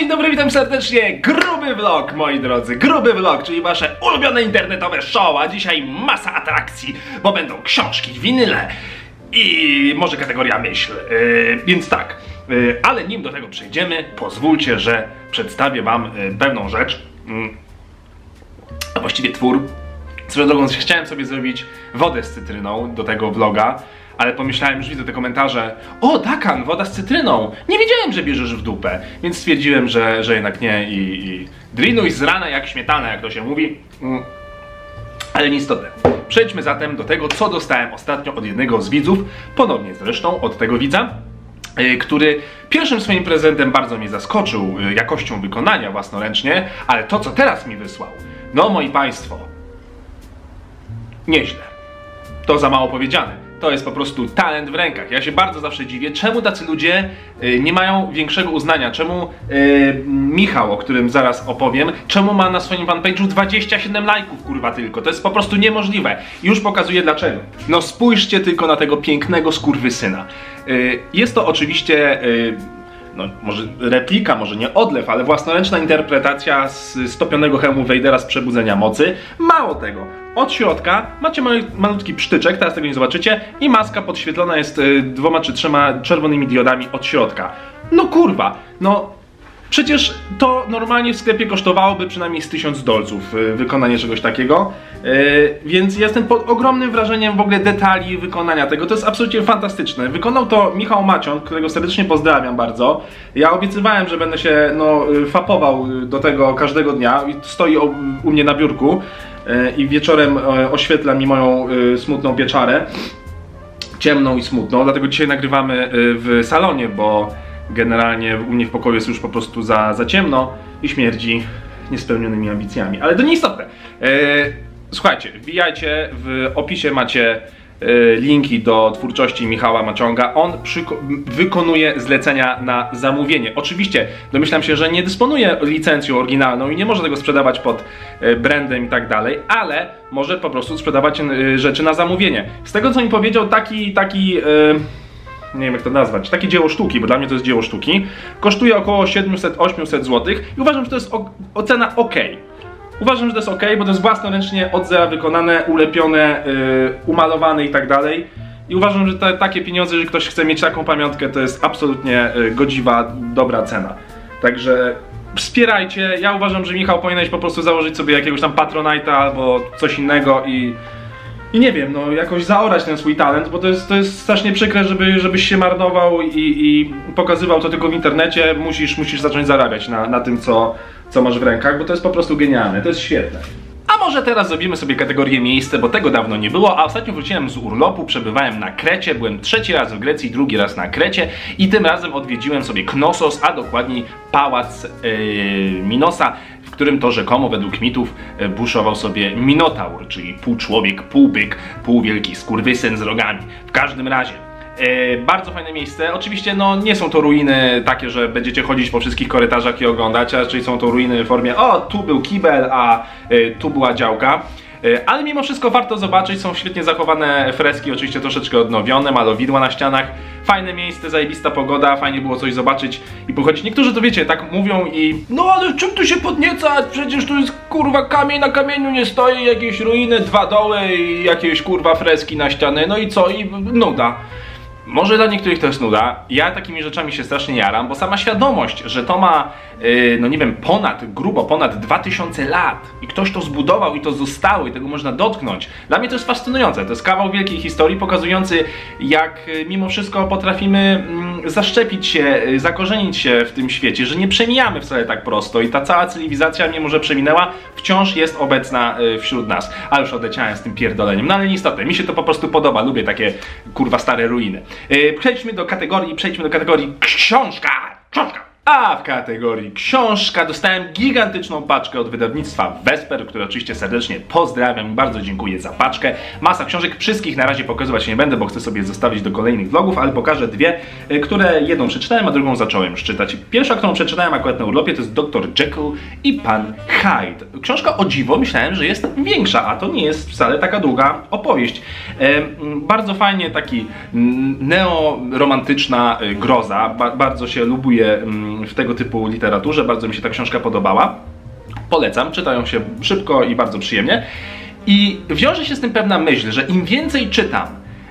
dzień dobry, witam serdecznie. Gruby vlog, moi drodzy, gruby vlog, czyli wasze ulubione internetowe show, a dzisiaj masa atrakcji, bo będą książki, winyle i może kategoria myśl, więc tak, ale nim do tego przejdziemy, pozwólcie, że przedstawię wam pewną rzecz, a właściwie twór. Swoją drogą chciałem sobie zrobić wodę z cytryną do tego vloga, ale pomyślałem, że widzę te komentarze: o, Dakan, woda z cytryną, nie wiedziałem, że bierzesz w dupę, więc stwierdziłem, że jednak nie i drinuj z rana jak śmietana, jak to się mówi. Ale niestety. Przejdźmy zatem do tego, co dostałem ostatnio od jednego z widzów, ponownie zresztą od tego widza, który pierwszym swoim prezentem bardzo mnie zaskoczył jakością wykonania własnoręcznie, ale to, co teraz mi wysłał, no moi państwo, nieźle. To za mało powiedziane. To jest po prostu talent w rękach. Ja się bardzo zawsze dziwię, czemu tacy ludzie nie mają większego uznania. Czemu Michał, o którym zaraz opowiem, czemu ma na swoim fanpage'u 27 lajków, kurwa, tylko. To jest po prostu niemożliwe. Już pokazuję dlaczego. No spójrzcie tylko na tego pięknego skurwysyna. Jest to oczywiście... no, może replika, może nie odlew, ale własnoręczna interpretacja z stopionego hełmu Vadera z Przebudzenia Mocy. Mało tego, od środka macie malutki psztyczek, teraz tego nie zobaczycie, i maska podświetlona jest 2 czy 3 czerwonymi diodami od środka. No kurwa, no przecież to normalnie w sklepie kosztowałoby przynajmniej z 1000 dolców wykonanie czegoś takiego, więc jestem pod ogromnym wrażeniem w ogóle detali wykonania tego. To jest absolutnie fantastyczne. Wykonał to Michał Maciąg, którego serdecznie pozdrawiam bardzo. Ja obiecywałem, że będę się fapował do tego każdego dnia. Stoi u mnie na biurku i wieczorem oświetla mi moją smutną pieczarę, ciemną i smutną, dlatego dzisiaj nagrywamy w salonie, bo generalnie u mnie w pokoju jest już po prostu za ciemno i śmierdzi niespełnionymi ambicjami. Ale to nieistotne. Słuchajcie, wbijajcie, w opisie macie linki do twórczości Michała Maciąga. On wykonuje zlecenia na zamówienie. Oczywiście domyślam się, że nie dysponuje licencją oryginalną i nie może tego sprzedawać pod brandem i tak dalej, ale może po prostu sprzedawać rzeczy na zamówienie. Z tego, co mi powiedział, taki nie wiem jak to nazwać, takie dzieło sztuki, bo dla mnie to jest dzieło sztuki, kosztuje około 700-800 zł i uważam, że to jest ocena ok. Uważam, że to jest ok, bo to jest własnoręcznie od zera wykonane, ulepione, umalowane i tak dalej. I uważam, że takie pieniądze, jeżeli ktoś chce mieć taką pamiątkę, to jest absolutnie godziwa, dobra cena. Także wspierajcie. Ja uważam, że Michał powinieneś po prostu założyć sobie jakiegoś tam Patronite'a albo coś innego i nie wiem, no jakoś zaorać ten swój talent, bo to jest strasznie przykre, żebyś się marnował i pokazywał to tylko w internecie. Musisz zacząć zarabiać na tym, co masz w rękach, bo to jest po prostu genialne, to jest świetne. A może teraz zrobimy sobie kategorię miejsce, bo tego dawno nie było, a ostatnio wróciłem z urlopu, przebywałem na Krecie, byłem 3. raz w Grecji, 2. raz na Krecie i tym razem odwiedziłem sobie Knossos, a dokładniej pałac Minosa, w którym to rzekomo według mitów buszował sobie Minotaur, czyli pół człowiek, pół byk, pół wielki skurwysyn z rogami. W każdym razie bardzo fajne miejsce. Oczywiście no nie są to ruiny takie, że będziecie chodzić po wszystkich korytarzach i oglądać, a raczej są to ruiny w formie: o, tu był kibel, a tu była działka. Ale mimo wszystko warto zobaczyć, są świetnie zachowane freski, oczywiście troszeczkę odnowione, malowidła na ścianach. Fajne miejsce, zajebista pogoda, fajnie było coś zobaczyć i pochodzić. Niektórzy to wiecie, tak mówią i no ale czym tu się podniecać, przecież tu jest kurwa kamień na kamieniu nie stoi, jakieś ruiny, 2 doły i jakieś kurwa freski na ściany, no i co, i nuda. Może dla niektórych to jest nuda, ja takimi rzeczami się strasznie jaram, bo sama świadomość, że to ma, no nie wiem, grubo ponad 2000 lat i ktoś to zbudował i to zostało i tego można dotknąć, dla mnie to jest fascynujące. To jest kawał wielkiej historii pokazujący, jak mimo wszystko potrafimy zaszczepić się, zakorzenić się w tym świecie, że nie przemijamy wcale tak prosto i ta cała cywilizacja, mimo że przeminęła, wciąż jest obecna wśród nas. Ale już odleciałem z tym pierdoleniem, no ale niestety, mi się to po prostu podoba, lubię takie kurwa stare ruiny. Przejdźmy do kategorii książka! A w kategorii książka dostałem gigantyczną paczkę od wydawnictwa Vesper, które oczywiście serdecznie pozdrawiam i bardzo dziękuję za paczkę. Masa książek, wszystkich na razie pokazywać nie będę, bo chcę sobie zostawić do kolejnych vlogów, ale pokażę 2, które jedną przeczytałem, a drugą zacząłem już czytać. Pierwsza, którą przeczytałem akurat na urlopie, to jest Dr. Jekyll i Pan Hyde. Książka, o dziwo, myślałem, że jest większa, a to nie jest wcale taka długa opowieść. Bardzo fajnie, taki neoromantyczna groza, bardzo się lubuje w tego typu literaturze, bardzo mi się ta książka podobała. Polecam, czytają się szybko i bardzo przyjemnie. I wiąże się z tym pewna myśl, że im więcej czytam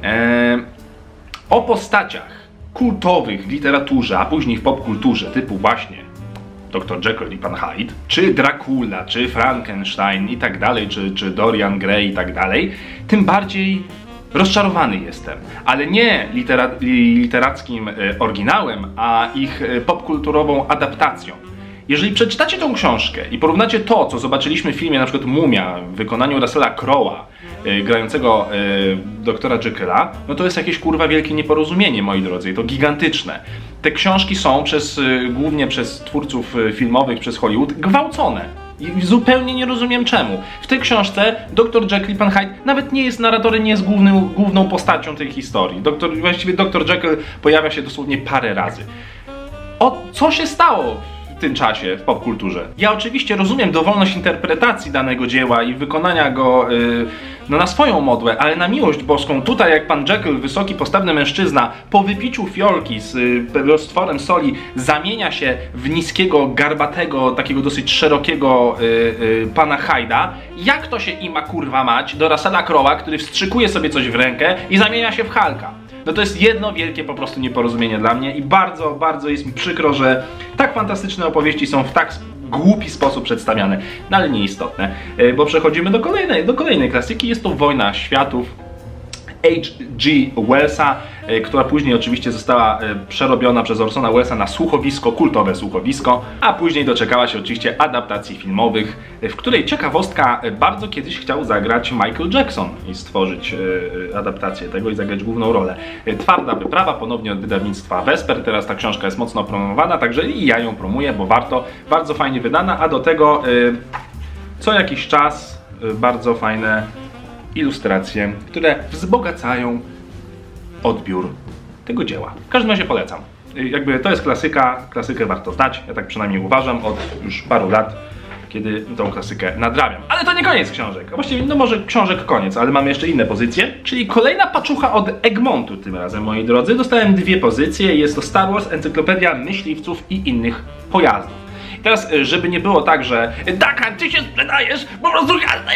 o postaciach kultowych w literaturze, a później w popkulturze, typu właśnie Dr. Jekyll i Pan Hyde, czy Dracula, czy Frankenstein i tak dalej, czy Dorian Gray i tak dalej, tym bardziej rozczarowany jestem. Ale nie literackim oryginałem, a ich popkulturową adaptacją. Jeżeli przeczytacie tą książkę i porównacie to, co zobaczyliśmy w filmie, na przykład Mumia w wykonaniu Russella Crowe'a, grającego doktora Jekylla, no to jest jakieś kurwa wielkie nieporozumienie, moi drodzy, i to gigantyczne. Te książki są głównie przez twórców filmowych, przez Hollywood, gwałcone. I zupełnie nie rozumiem czemu. W tej książce dr Jekyll i Pan Hyde nawet nie jest narratorem, nie jest główną postacią tej historii. Właściwie dr Jekyll pojawia się dosłownie parę razy. Co się stało w tym czasie w popkulturze? Ja oczywiście rozumiem dowolność interpretacji danego dzieła i wykonania go no na swoją modłę, ale na miłość boską, tutaj jak pan Jekyll, wysoki, postawny mężczyzna, po wypiciu fiolki z roztworem soli zamienia się w niskiego, garbatego, takiego dosyć szerokiego pana Hyde'a, jak to się ima kurwa mać do Russella Crowe'a, który wstrzykuje sobie coś w rękę i zamienia się w Hulka? No to jest jedno wielkie po prostu nieporozumienie dla mnie i bardzo, bardzo jest mi przykro, że tak fantastyczne opowieści są w tak głupi sposób przedstawiane, no ale nieistotne, bo przechodzimy do kolejnej klasyki, jest to Wojna Światów H.G. Wellsa, która później oczywiście została przerobiona przez Orsona Wellesa na słuchowisko, kultowe słuchowisko, a później doczekała się oczywiście adaptacji filmowych, w której ciekawostka bardzo kiedyś chciał zagrać Michael Jackson i stworzyć adaptację tego i zagrać główną rolę. Twarda wyprawa, ponownie od wydawnictwa Vesper, teraz ta książka jest mocno promowana, także i ja ją promuję, bo warto, bardzo fajnie wydana, a do tego co jakiś czas bardzo fajne ilustracje, które wzbogacają odbiór tego dzieła. W każdym razie polecam. Jakby to jest klasyka, klasykę warto znać, ja tak przynajmniej uważam od już paru lat, kiedy tą klasykę nadrabiam. Ale to nie koniec książek. Właściwie, no może książek koniec, ale mamy jeszcze inne pozycje. Czyli kolejna paczucha od Egmontu tym razem, moi drodzy. Dostałem dwie pozycje. Jest to Star Wars, Encyklopedia Myśliwców i innych pojazdów. I teraz, żeby nie było tak, że Dakan, ty się sprzedajesz, po prostu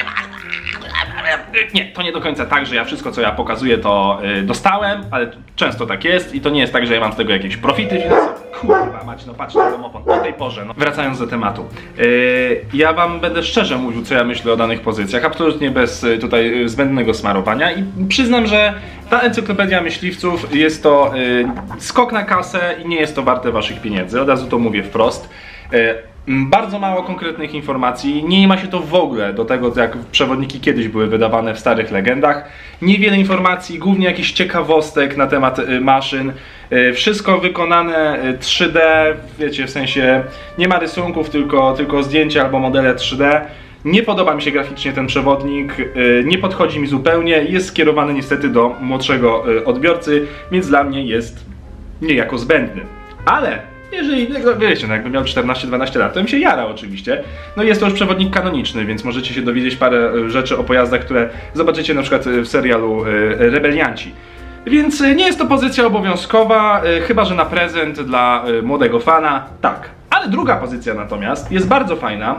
nie, to nie do końca tak, że ja wszystko, co ja pokazuję, to dostałem, ale często tak jest i to nie jest tak, że ja mam z tego jakieś profity finansowe. Kurwa mać, no patrz na domofon, o tej porze, no. Wracając do tematu. Ja wam będę szczerze mówił, co ja myślę o danych pozycjach, absolutnie bez tutaj zbędnego smarowania i przyznam, że ta Encyklopedia Myśliwców jest to skok na kasę i nie jest to warte waszych pieniędzy, od razu to mówię wprost. Bardzo mało konkretnych informacji, nie ma się to w ogóle do tego, jak przewodniki kiedyś były wydawane w starych legendach. Niewiele informacji, głównie jakichś ciekawostek na temat maszyn. Wszystko wykonane 3D, wiecie, w sensie nie ma rysunków, tylko zdjęcia albo modele 3D. Nie podoba mi się graficznie ten przewodnik, nie podchodzi mi zupełnie, jest skierowany niestety do młodszego odbiorcy, więc dla mnie jest niejako zbędny. Ale jeżeli, wiecie, no jakbym miał 14-12 lat, to bym się jarał oczywiście. No jest to już przewodnik kanoniczny, więc możecie się dowiedzieć parę rzeczy o pojazdach, które zobaczycie na przykład w serialu Rebelianci. Więc nie jest to pozycja obowiązkowa, chyba że na prezent dla młodego fana, tak. Ale druga pozycja natomiast jest bardzo fajna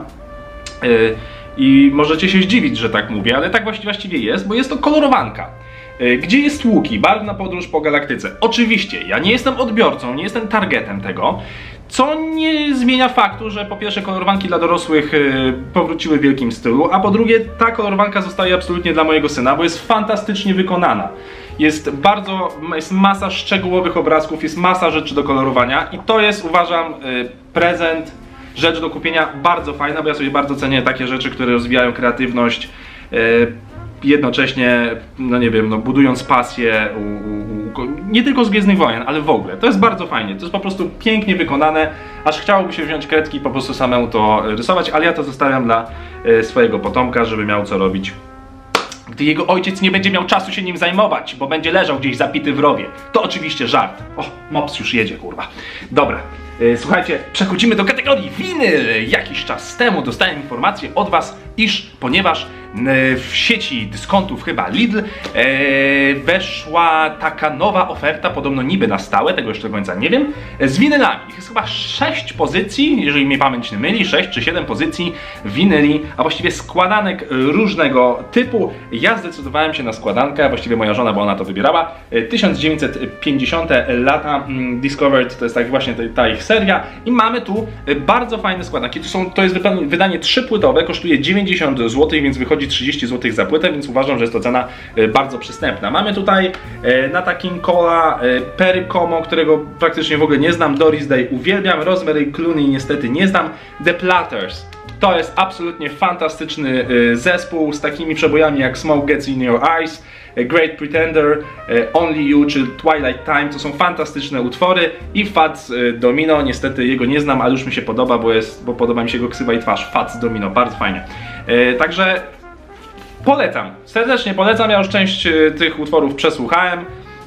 i możecie się zdziwić, że tak mówię, ale tak właściwie jest, bo jest to kolorowanka. Gdzie jest Łuki? Barwna podróż po galaktyce. Oczywiście, ja nie jestem odbiorcą, nie jestem targetem tego, co nie zmienia faktu, że po pierwsze kolorowanki dla dorosłych powróciły w wielkim stylu, a po drugie ta kolorowanka zostaje absolutnie dla mojego syna, bo jest fantastycznie wykonana. Jest masa szczegółowych obrazków, jest masa rzeczy do kolorowania i to jest, uważam, prezent, rzecz do kupienia bardzo fajna, bo ja sobie bardzo cenię takie rzeczy, które rozwijają kreatywność, jednocześnie, no nie wiem, no budując pasję nie tylko z Gwiezdnych Wojen, ale w ogóle. To jest bardzo fajnie, to jest po prostu pięknie wykonane, aż chciałoby się wziąć kredki i po prostu samemu to rysować, ale ja to zostawiam dla swojego potomka, żeby miał co robić, gdy jego ojciec nie będzie miał czasu się nim zajmować, bo będzie leżał gdzieś zapity w rowie. To oczywiście żart. O, mops już jedzie, kurwa. Dobra. Słuchajcie, przechodzimy do kategorii winyl. Jakiś czas temu dostałem informację od was, iż ponieważ w sieci dyskontów chyba Lidl weszła taka nowa oferta, podobno niby na stałe, tego jeszcze do końca nie wiem, z winylami. Jest chyba 6 pozycji, jeżeli mnie pamięć nie myli, 6 czy 7 pozycji winyli, a właściwie składanek różnego typu. Ja zdecydowałem się na składankę, właściwie moja żona, bo ona to wybierała. 1950 lata Discovered, to jest tak właśnie ta ich seria i mamy tu bardzo fajne składanki. To jest wydanie 3-płytowe, kosztuje 90 zł, więc wychodzi 30 zł za płytę, więc uważam, że jest to cena bardzo przystępna. Mamy tutaj Nata King Cola, Perry Como, którego praktycznie w ogóle nie znam, Doris Day uwielbiam, Rosemary Clooney niestety nie znam, The Platters. To jest absolutnie fantastyczny zespół z takimi przebojami jak Smoke Gets In Your Eyes, Great Pretender, Only You czy Twilight Time. To są fantastyczne utwory. I Fats Domino, niestety jego nie znam, ale już mi się podoba, bo podoba mi się jego ksywa i twarz. Fats Domino, bardzo fajnie. Także polecam, serdecznie polecam, ja już część tych utworów przesłuchałem.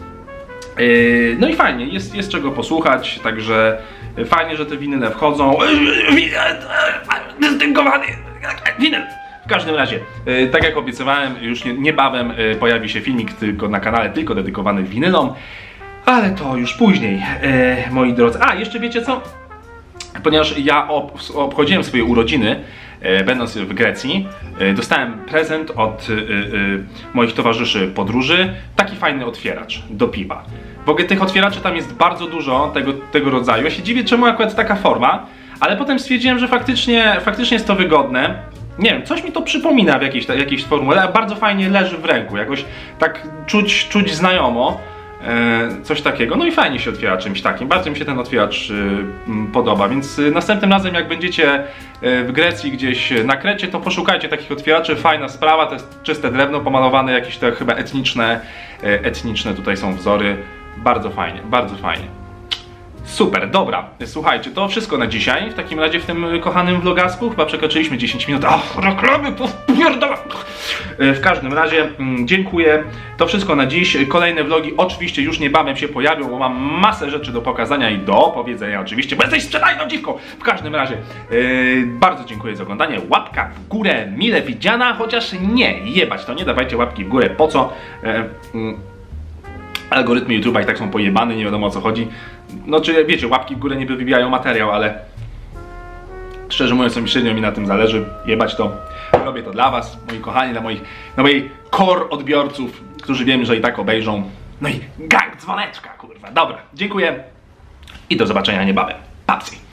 No i fajnie, jest czego posłuchać, także fajnie, że te winyle wchodzą. Dystynkowany winyl! W każdym razie, tak jak obiecywałem, już niebawem pojawi się filmik tylko na kanale, tylko dedykowany winylom, ale to już później, moi drodzy. A, jeszcze wiecie co? Ponieważ ja obchodziłem swoje urodziny, będąc w Grecji, dostałem prezent od moich towarzyszy podróży, taki fajny otwieracz do piwa. W ogóle tych otwieraczy tam jest bardzo dużo tego rodzaju. Ja się dziwię, czemu akurat taka forma, ale potem stwierdziłem, że faktycznie jest to wygodne. Nie wiem, coś mi to przypomina w jakiejś formule, ale bardzo fajnie leży w ręku, jakoś tak czuć znajomo. Coś takiego, no i fajnie się otwiera czymś takim, bardzo mi się ten otwieracz podoba, więc następnym razem jak będziecie w Grecji gdzieś na Krecie, to poszukajcie takich otwieraczy, fajna sprawa, to jest czyste drewno pomalowane, jakieś te chyba etniczne tutaj są wzory, bardzo fajnie, bardzo fajnie. Super, dobra, słuchajcie, to wszystko na dzisiaj, w takim razie w tym kochanym vlogasku, chyba przekroczyliśmy 10 minut, reklamy, popierdolę! W każdym razie dziękuję, to wszystko na dziś, kolejne vlogi oczywiście już niebawem się pojawią, bo mam masę rzeczy do pokazania i do opowiedzenia oczywiście, bo jesteś sprzedajną dziwką! W każdym razie bardzo dziękuję za oglądanie, łapka w górę mile widziana, chociaż nie, jebać to, nie dawajcie łapki w górę, po co? Algorytmy YouTube'a i tak są pojebane, nie wiadomo o co chodzi. No czy wiecie, łapki w górę niby wybijają materiał, ale szczerze mówiąc, średnio mi na tym zależy. Jebać to. Robię to dla was, moi kochani, dla moich core odbiorców, którzy wiem, że i tak obejrzą. No i gang dzwoneczka, kurwa. Dobra, dziękuję i do zobaczenia niebawem. Papsi.